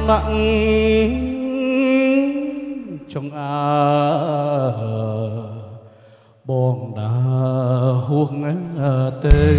nặng trong bong đà huông tê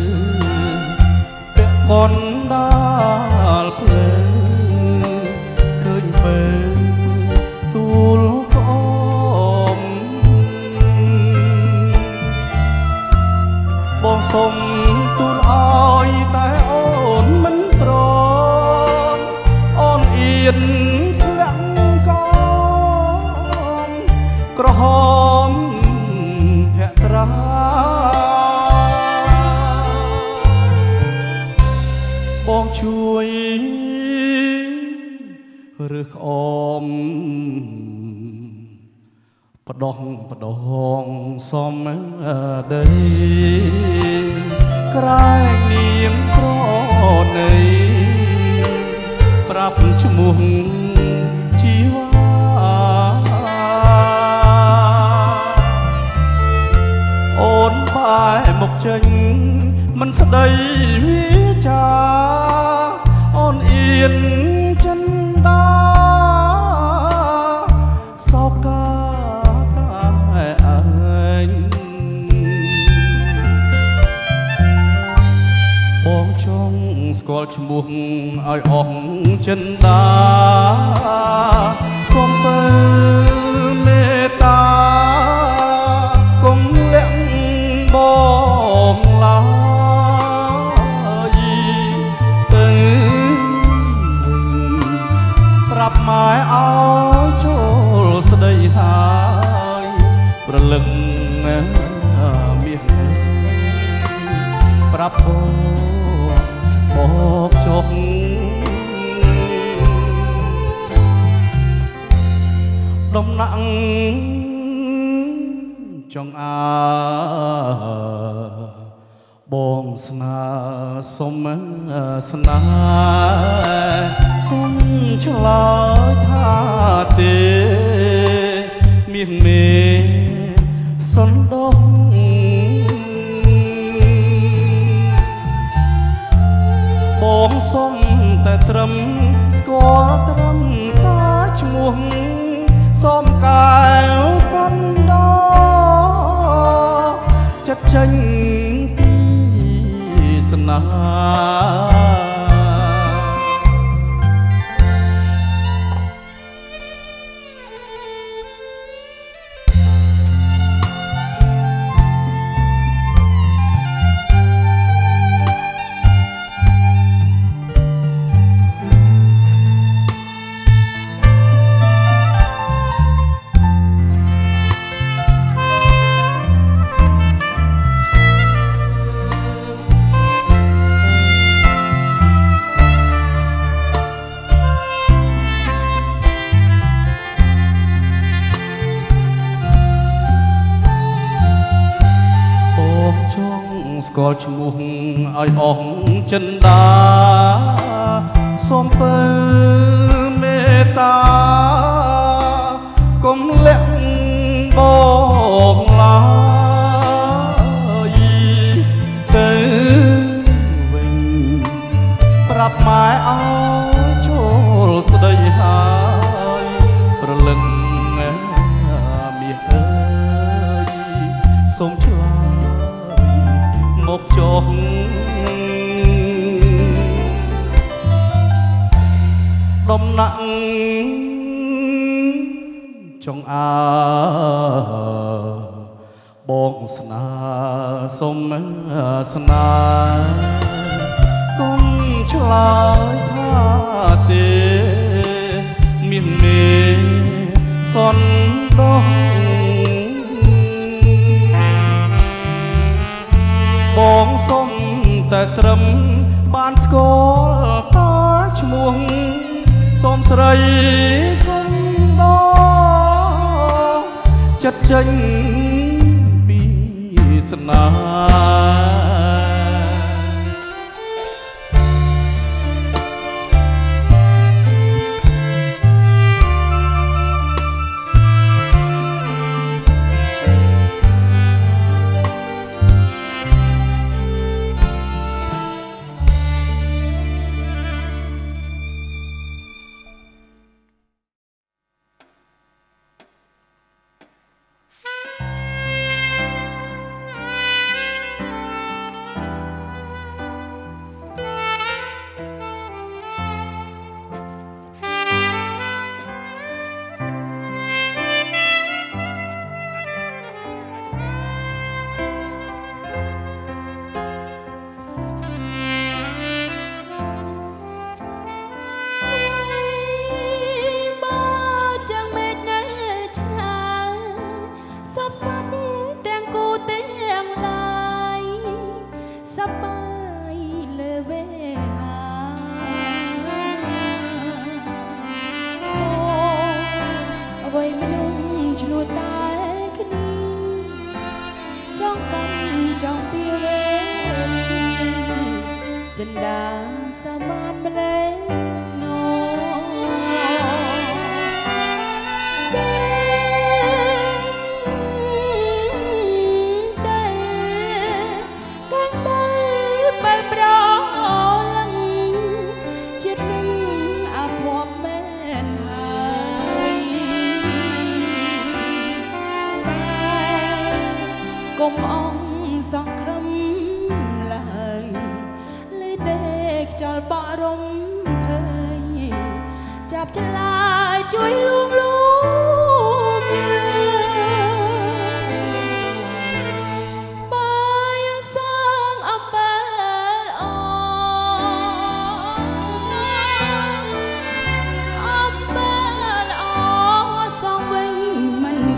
con đà plê khơi về tul con bong sông tul oi tai ôn mình pro ôn yên lặng conក្រហមភក្ត្រាបងជួយឬក្អមផ្ដោះផ្ដងសំដីក្រែងនាមប្រណីប្រាប់ឈ្មោះជីវ៉ាអូនបែរមកចេញមិនស្ដីវាចាអូនអៀនចិនដាសោកកាតែអញបងចង់ស្គាល់ឈ្មោះឲ្យអស់ចិនដាសូមទៅមេត្តាកុំលាក់បងឡើយទៅប្រាប់ម៉ែឲ្យចូលស្ដីហើយប្រលឹងមាសប្រាប់បងចុះដំណាក់ចង់បងស្នេហ៍សុំស្នេហ៍គុំឆ្លើយថាទេមានមេសន្តោសបងសុំតែត្រឹមស្គាល់ត្រឹមតាឈ្មោះសុំកែវសន្តោសចិត្តចេញពីស្នេហ៍ស្គាល់ឈ្មោះឲ្យអស់ចិនដាសូមពើមេត្តាកុំលាក់បងឡើយទៅវិញប្រាប់ម៉ែឲ្យចូលស្ដីហើយប្រលឹងមាសអើយសូមឆ្លើយមកចុះដំណាក់ចង់បងស្នេហ៍សុំស្នេហ៍កុំឆ្លើយថាទេមានមេសន្តោសបងសុំតែត្រឹមបានស្គាល់តាឈ្មោះសូមស្រីកុំដោចិត្តចេញពីស្នេហ៍ chân đá sa man mê nó cùng ông giọng khâm lời lấy tê cho bỏ rung thời chạp chân lại chuối luôn luôn bay sang ấp bể ấp bể sang bên mình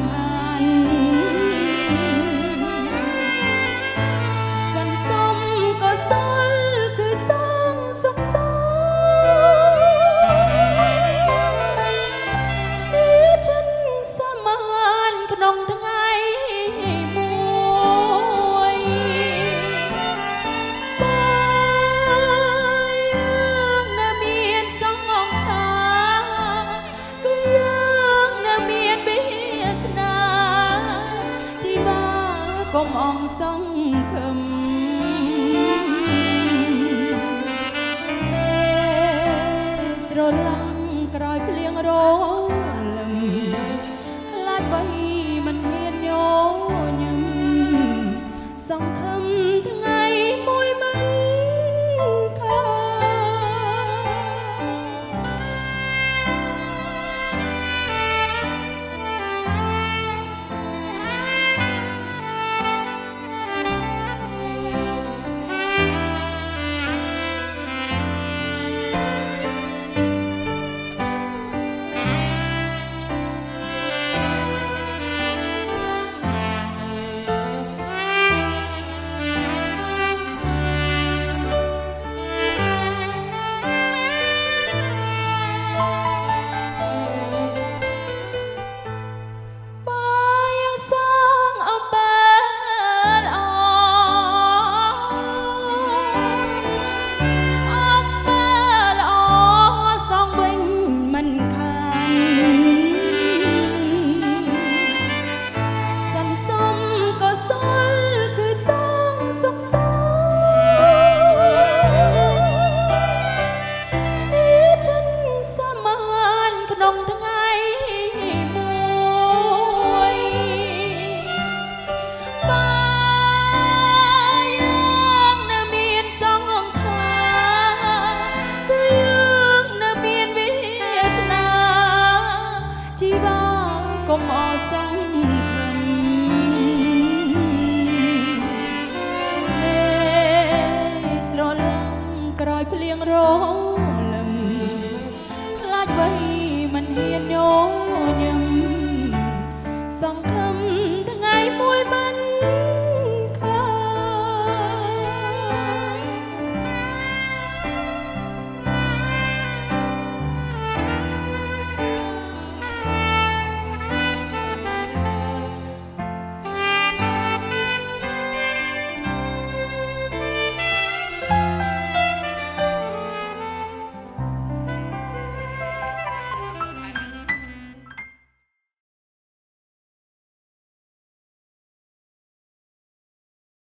cùng ông sông khâm rồi lăng còi plieng rô lầm khát bay mình hiên nhô nhầm sông khâm